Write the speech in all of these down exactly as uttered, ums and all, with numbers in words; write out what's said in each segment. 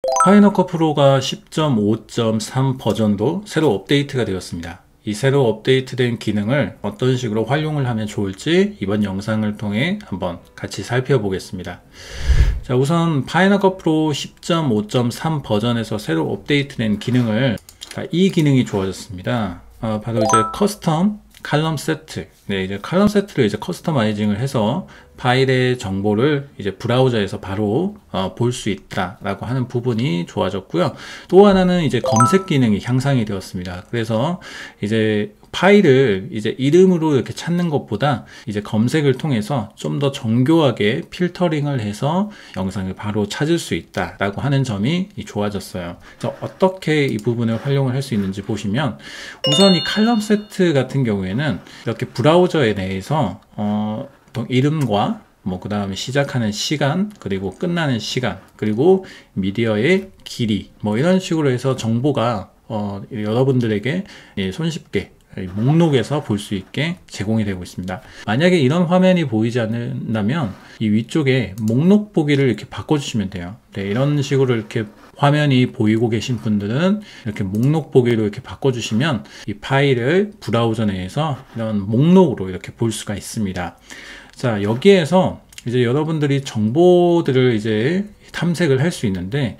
파이널 컷 프로가 십 점 오 점 삼 버전도 새로 업데이트가 되었습니다. 이 새로 업데이트된 기능을 어떤 식으로 활용을 하면 좋을지 이번 영상을 통해 한번 같이 살펴보겠습니다. 자, 우선 파이널 컷 프로 십 점 오 점 삼 버전에서 새로 업데이트된 기능을, 자, 이 기능이 좋아졌습니다. 어, 바로 이제 커스텀 칼럼 세트. 네, 이제 칼럼 세트를 이제 커스터마이징을 해서 파일의 정보를 이제 브라우저에서 바로 어, 볼 수 있다라고 하는 부분이 좋아졌고요. 또 하나는 이제 검색 기능이 향상이 되었습니다. 그래서 이제 파일을 이제 이름으로 이렇게 찾는 것보다 이제 검색을 통해서 좀 더 정교하게 필터링을 해서 영상을 바로 찾을 수 있다라고 하는 점이 좋아졌어요. 그래서 어떻게 이 부분을 활용을 할 수 있는지 보시면, 우선 이 칼럼 세트 같은 경우에는 이렇게 브라우저에 대해서 어, 이름과 뭐 그 다음에 시작하는 시간, 그리고 끝나는 시간, 그리고 미디어의 길이, 뭐 이런 식으로 해서 정보가 어, 여러분들에게 예, 손쉽게 목록에서 볼 수 있게 제공이 되고 있습니다. 만약에 이런 화면이 보이지 않는다면 이 위쪽에 목록 보기를 이렇게 바꿔주시면 돼요. 네, 이런 식으로 이렇게 화면이 보이고 계신 분들은 이렇게 목록 보기로 이렇게 바꿔주시면 이 파일을 브라우저 내에서 이런 목록으로 이렇게 볼 수가 있습니다. 자, 여기에서 이제 여러분들이 정보들을 이제 탐색을 할 수 있는데,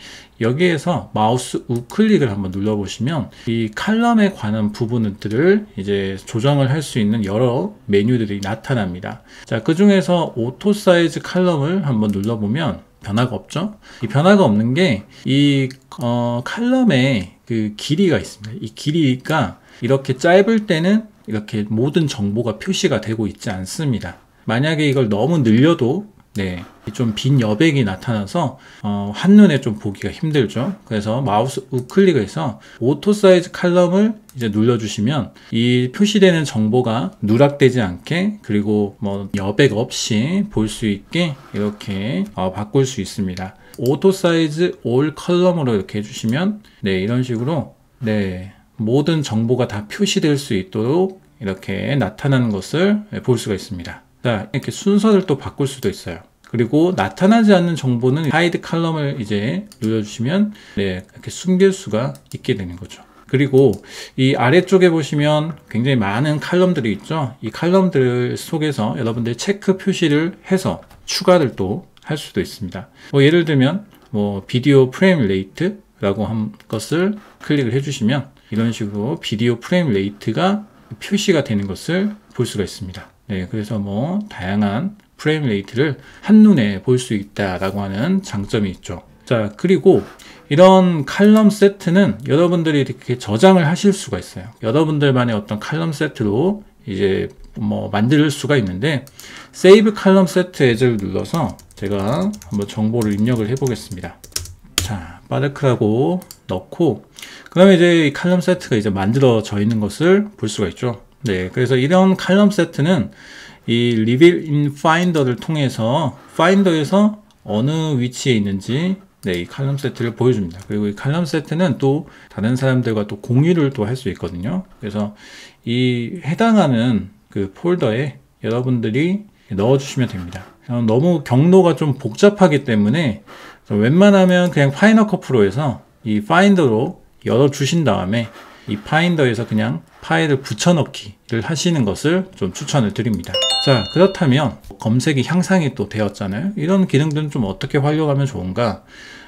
여기에서 마우스 우클릭을 한번 눌러보시면 이 칼럼에 관한 부분들을 이제 조정을 할 수 있는 여러 메뉴들이 나타납니다. 자, 그 중에서 오토 사이즈 칼럼을 한번 눌러보면 변화가 없죠? 이 변화가 없는 게 이 어, 칼럼의 그 길이가 있습니다. 이 길이가 이렇게 짧을 때는 이렇게 모든 정보가 표시가 되고 있지 않습니다. 만약에 이걸 너무 늘려도 네, 좀 빈 여백이 나타나서 어, 한눈에 좀 보기가 힘들죠. 그래서 마우스 우클릭을 해서 오토 사이즈 칼럼을 이제 눌러주시면 이 표시되는 정보가 누락되지 않게, 그리고 뭐 여백 없이 볼 수 있게 이렇게 어, 바꿀 수 있습니다. 오토 사이즈 올 컬럼으로 이렇게 해주시면 네, 이런 식으로 네, 모든 정보가 다 표시될 수 있도록 이렇게 나타나는 것을 볼 수가 있습니다. 자, 이렇게 순서를 또 바꿀 수도 있어요. 그리고 나타나지 않는 정보는 하이드 칼럼을 이제 눌러주시면 네, 이렇게 숨길 수가 있게 되는 거죠. 그리고 이 아래쪽에 보시면 굉장히 많은 칼럼들이 있죠. 이 칼럼들 속에서 여러분들 체크 표시를 해서 추가를 또 할 수도 있습니다. 뭐 예를 들면 뭐 비디오 프레임 레이트라고 한 것을 클릭을 해주시면 이런 식으로 비디오 프레임 레이트가 표시가 되는 것을 볼 수가 있습니다. 네, 그래서 뭐 다양한 프레임 레이트를 한눈에 볼 수 있다라고 하는 장점이 있죠. 자, 그리고 이런 칼럼 세트는 여러분들이 이렇게 저장을 하실 수가 있어요. 여러분들만의 어떤 칼럼 세트로 이제 뭐 만들 수가 있는데, 세이브 칼럼 세트 as를 눌러서 제가 한번 정보를 입력을 해 보겠습니다. 자, 빠르크라고 넣고, 그 다음에 이제 이 칼럼 세트가 이제 만들어져 있는 것을 볼 수가 있죠. 네, 그래서 이런 칼럼 세트는 이 Reveal in Finder를 통해서 파인더에서 어느 위치에 있는지 네, 이 칼럼 세트를 보여줍니다. 그리고 이 칼럼 세트는 또 다른 사람들과 또 공유를 또 할 수 있거든요. 그래서 이 해당하는 그 폴더에 여러분들이 넣어주시면 됩니다. 너무 경로가 좀 복잡하기 때문에 웬만하면 그냥 파이널 컷 프로에서 이 파인더로 열어주신 다음에 이 파인더에서 그냥 파일을 붙여넣기를 하시는 것을 좀 추천을 드립니다. 자, 그렇다면 검색이 향상이 또 되었잖아요. 이런 기능들은 좀 어떻게 활용하면 좋은가?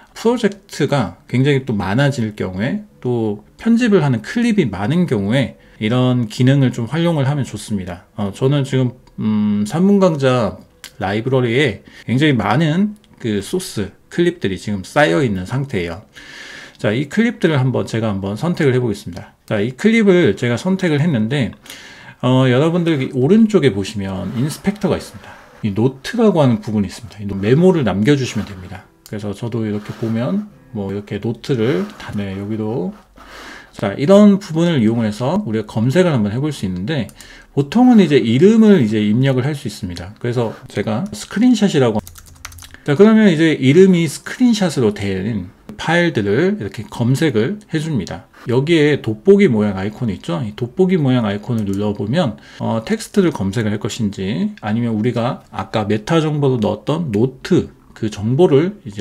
프로젝트가 굉장히 또 많아질 경우에, 또 편집을 하는 클립이 많은 경우에 이런 기능을 좀 활용을 하면 좋습니다. 어, 저는 지금 음, 산문강좌 라이브러리에 굉장히 많은 그 소스 클립들이 지금 쌓여 있는 상태예요. 자, 이 클립들을 한번 제가 한번 선택을 해 보겠습니다. 자, 이 클립을 제가 선택을 했는데 어, 여러분들 오른쪽에 보시면 인스펙터가 있습니다. 이 노트라고 하는 부분이 있습니다. 이 메모를 남겨주시면 됩니다. 그래서 저도 이렇게 보면 뭐 이렇게 노트를 다, 네, 여기도 자, 이런 부분을 이용해서 우리가 검색을 한번 해볼 수 있는데, 보통은 이제 이름을 이제 입력을 할 수 있습니다. 그래서 제가 스크린샷이라고, 자, 그러면 이제 이름이 스크린샷으로 된 파일들을 이렇게 검색을 해줍니다. 여기에 돋보기 모양 아이콘이 있죠. 이 돋보기 모양 아이콘을 눌러보면 어, 텍스트를 검색을 할 것인지, 아니면 우리가 아까 메타 정보로 넣었던 노트 그 정보를 이제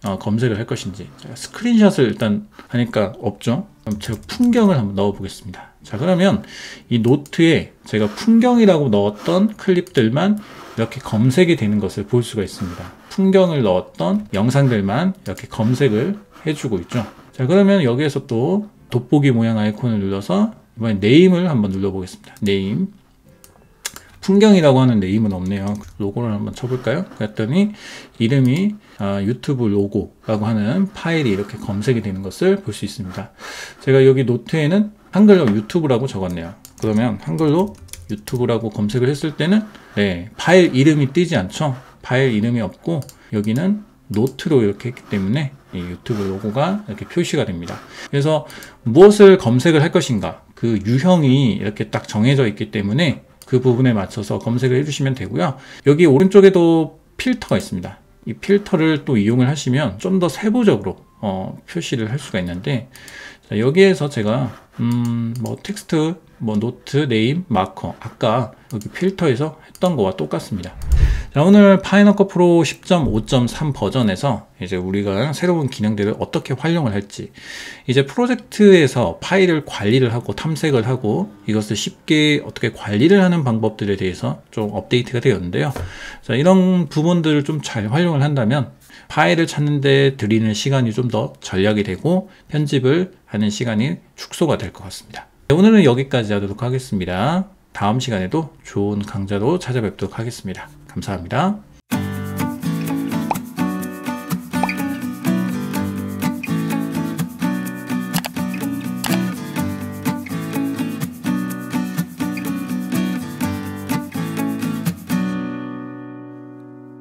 어, 검색을 할 것인지. 제가 스크린샷을 일단 하니까 없죠. 그럼 제가 풍경을 한번 넣어 보겠습니다. 자, 그러면 이 노트에 제가 풍경이라고 넣었던 클립들만 이렇게 검색이 되는 것을 볼 수가 있습니다. 풍경을 넣었던 영상들만 이렇게 검색을 해주고 있죠. 자, 그러면 여기에서 또 돋보기 모양 아이콘을 눌러서 이번에 네임을 한번 눌러보겠습니다. 네임. 풍경이라고 하는 네임은 없네요. 로고를 한번 쳐볼까요? 그랬더니 이름이 아, 유튜브 로고라고 하는 파일이 이렇게 검색이 되는 것을 볼 수 있습니다. 제가 여기 노트에는 한글로 유튜브라고 적었네요. 그러면 한글로 유튜브라고 검색을 했을 때는 네, 파일 이름이 뜨지 않죠. 파일 이름이 없고 여기는 노트로 이렇게 했기 때문에 이 유튜브 로고가 이렇게 표시가 됩니다. 그래서 무엇을 검색을 할 것인가, 그 유형이 이렇게 딱 정해져 있기 때문에 그 부분에 맞춰서 검색을 해주시면 되고요. 여기 오른쪽에도 필터가 있습니다. 이 필터를 또 이용을 하시면 좀 더 세부적으로 어, 표시를 할 수가 있는데, 자, 여기에서 제가 음, 뭐 텍스트, 뭐 노트, 네임, 마커, 아까 여기 필터에서 했던 거와 똑같습니다. 자, 오늘 파이널컷 프로 십 점 오 점 삼 버전에서 이제 우리가 새로운 기능들을 어떻게 활용을 할지, 이제 프로젝트에서 파일을 관리를 하고 탐색을 하고 이것을 쉽게 어떻게 관리를 하는 방법들에 대해서 좀 업데이트가 되었는데요. 자, 이런 부분들을 좀 잘 활용을 한다면 파일을 찾는데 들이는 시간이 좀 더 절약이 되고 편집을 하는 시간이 축소가 될 것 같습니다. 오늘은 여기까지 하도록 하겠습니다. 다음 시간에도 좋은 강좌로 찾아뵙도록 하겠습니다. 감사합니다.